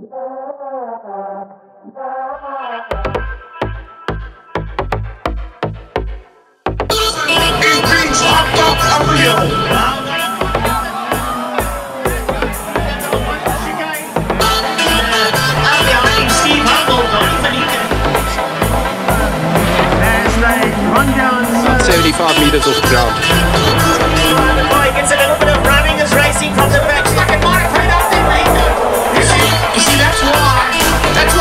About 75 metres off the ground. The boy gets a little bit of running as racing from the back. Stuck in my feet up there, mate. You see, that's why it's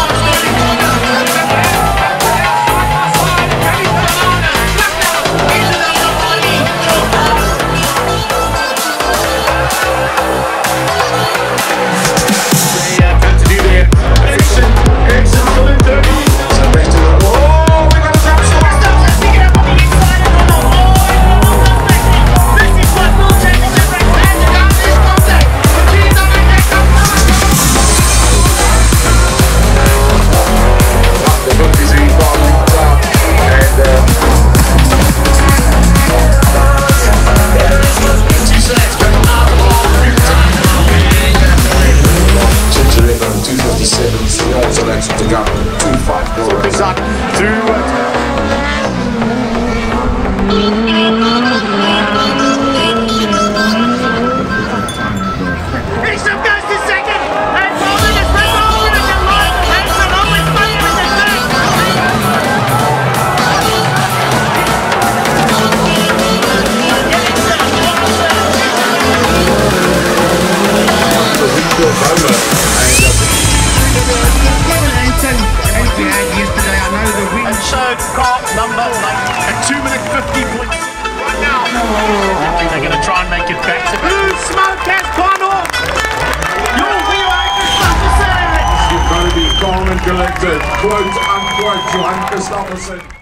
number 2 minute 50 points right now. I think they're going to try and make it back to Blue Smoke has gone off. You'll be like Christopherson. You've got to be calm and collected. Quote unquote, Johan Christopherson.